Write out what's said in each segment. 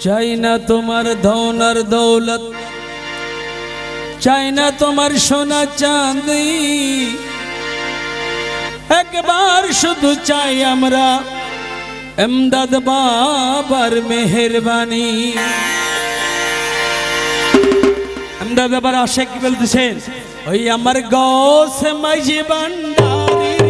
চাই না তোমার ধন আর দৌলত, চাই না তোমার সোনা চাঁদি, একবার শুধু চাই আমরা এমদাদ বাবার মেহেরবানি। এমদাদ বাবার আশিক কি বলতেছেন? ওই আমার গৌসে মাঝি ভান্ডারির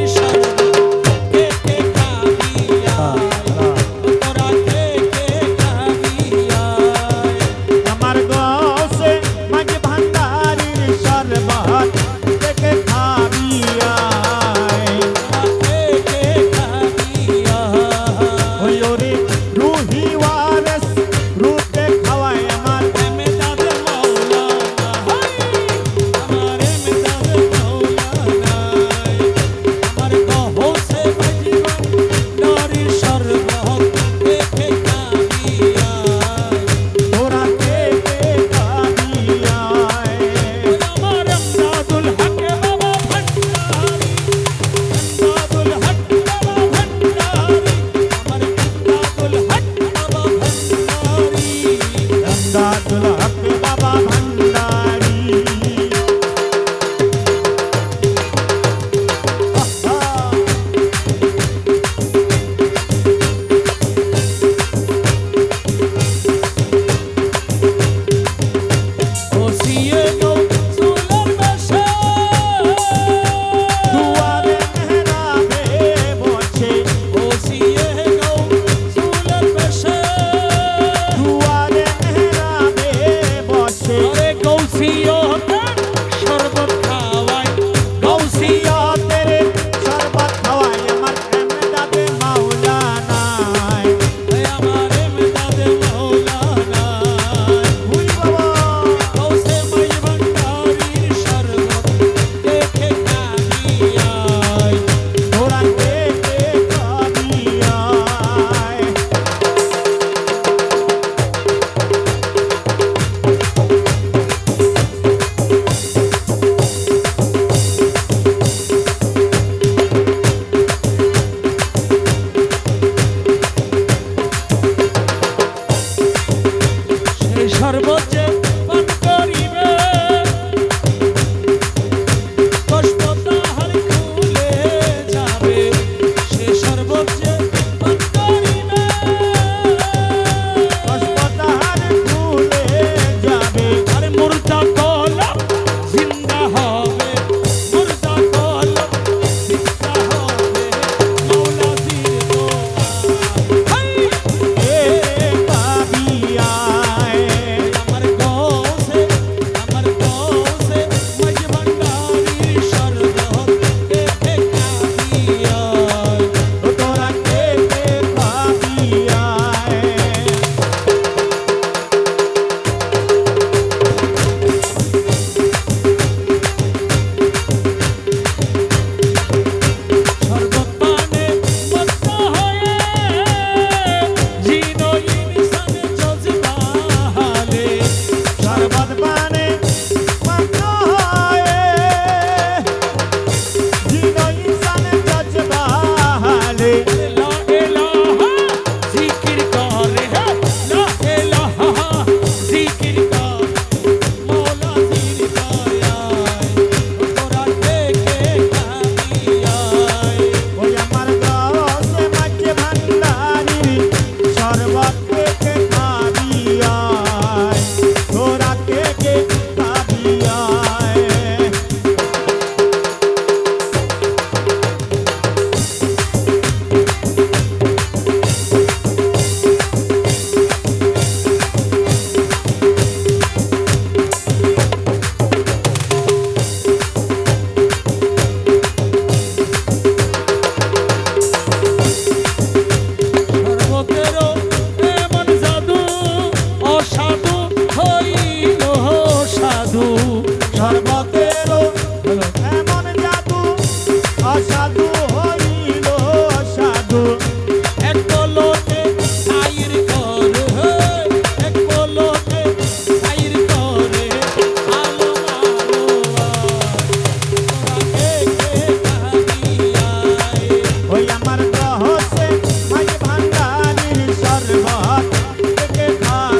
আমার গ্রহ সে মাঝ ভান্ডারির সর্বত থেকে খা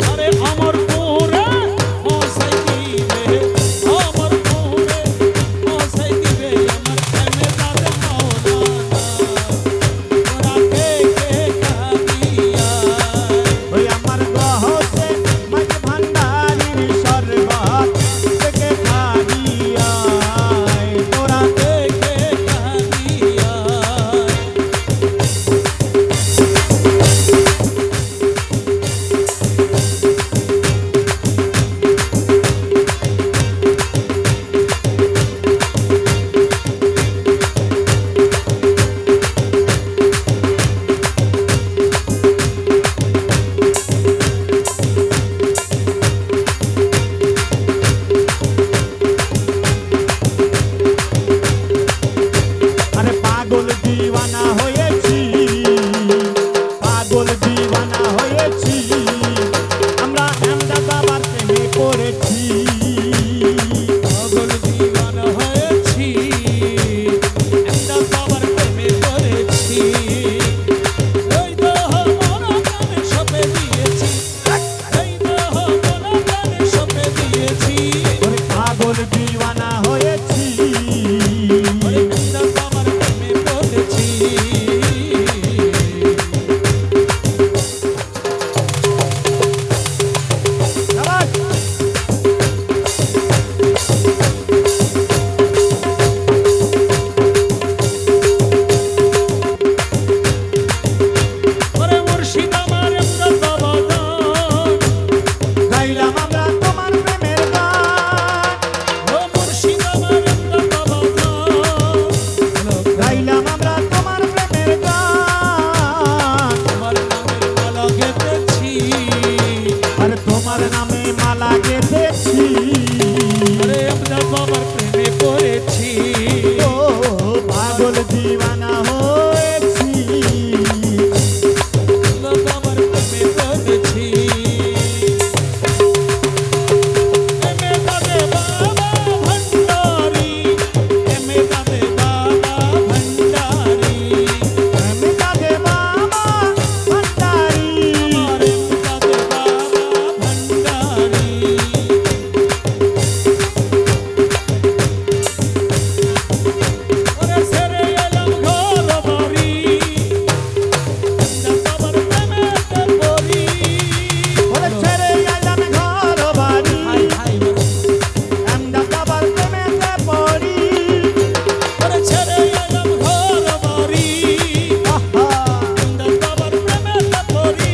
আরে আমার পুরে মশাই দিবে আমার পুরে মশাই দিবে আমার প্রেমে দাদে মাওলানা তোরা কে কে কাঁদিয়া ওই আমার গহসে মাঝ ভান্ডারির শরবত থেকে খাইয়া তোরা কে কে কাঁদিয়া আরে পাগল দিওয়ানা হয়েছি পাগল দিওয়ানা হয়েছি আমরা এমদাদ বাবার প্রেমে পড়েছি পাগল দিওয়ানা হয়েছি এমদাদ বাবার প্রেমে পড়েছি এই দেহ মন প্রাণে সঁপে দিয়েছি এই দেহ মন প্রাণে সঁপে দিয়েছি ওরে পাগল দিওয়ানা হয়েছি এমদাদ বাবার প্রেমে পড়েছি শাবাশ ওরে মুর্শিদ আমার এমদাদ বাবা দান গাইলাম আমরা তোমার প্রেমের গান ও মুর্শিদ আমার এমদাদ বাবা দান গাইলাম আমরা তোমার প্রেমের গান তোমার নামের মালা গেঁথেছি আর তোমার নামে মালা গেঁথেছি ওরে এমদাদ বাবার প্রেমে পড়েছি ও পাগল দিওয়ানা হয়েছি এমদাদ বাবার প্রেমে পড়েছি এমদাদে বাবা ভান্ডারি এমদাদে বাবা ভান্ডারি আমি তাদের বাবা ভান্ডারি আমার এমদাদে বাবা ভান্ডারি ওরে ছেড়ে এলাম ঘর বাড়ি এমদাদ বাবার প্রেমেতে পড়ি ওরে ছেড়ে গেলাম ঘর বাড়ি হাই হাই এমদাদ বাবার প্রেমেতে পড়ি ওরে ছেড়ে এলাম ঘর বাড়ি আহা এমদাদ বাবার প্রেমেতে পড়ি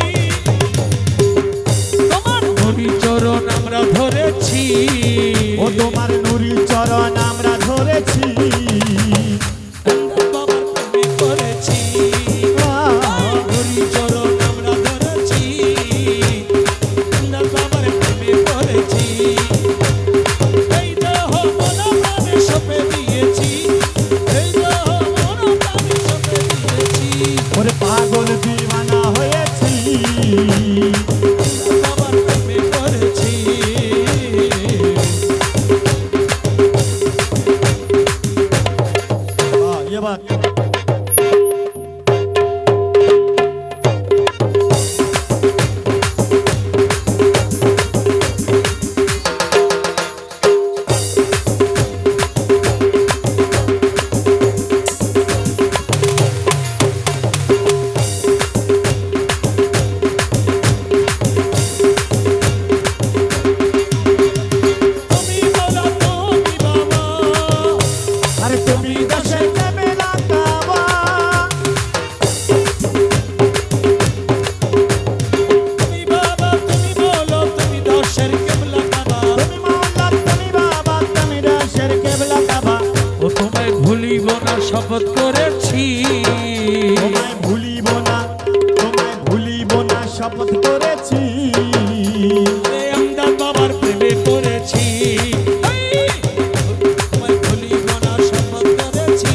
তোমার হরি চরণ আমরা ধরেছি ও তোমার নুরি চরণ আমরা ধরেছি এমদাদ বাবার প্রেমে পড়েছি হরি চরণ আমরা ধরেছি এমদাদ বাবার প্রেমে পড়েছি এই দেহ মন প্রাণে সঁপে দিয়েছি এই দেহ মন প্রাণে সঁপে দিয়েছি ওরে পাগল দিওয়ানা হয়েছি বাবার প্রেমে পড়েছি ये बात তুমি বলো তুমি বাবা अरे तुम्ही दशे मेला कावा তুমি বাবা তুমি বলো তুমি দশের কেবলা কাবা तुम्ही मावला तुम्ही बाबा तुम्ही दशेर केबला कावा ও তোমায় ভুলিব না শপথ করেছি তোমায় ভুলিব না শপথ করেছি এ এমদাদ বাবার প্রেমে পড়েছি এই, তোমায় ভুলিব না শপথ করেছি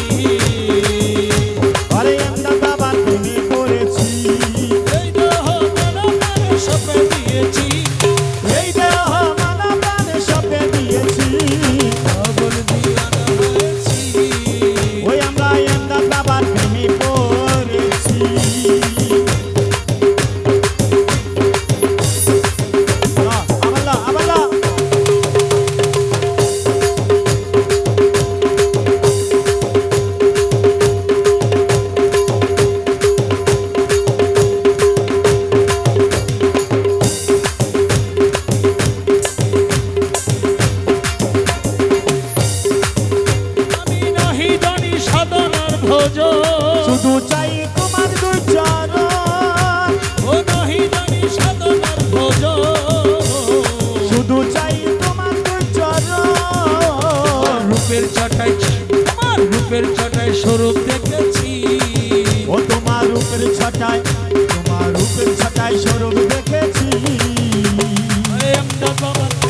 अरे एमदाद बाबा तुम्ही করেছি এই দেহ মন প্রাণে সঁপে দিয়েছি এই দেহ মানা প্রাণে সপে দিয়েছি পাগল দিওয়ানা হয়েছি ওই আমরা এমদাদ বাবার প্রেমে পড়েছি রূপের ছটায় স্বরূপ দেখেছি ও তোমার রূপের ছটায় স্বরূপ দেখেছি। আমদাদ বাবার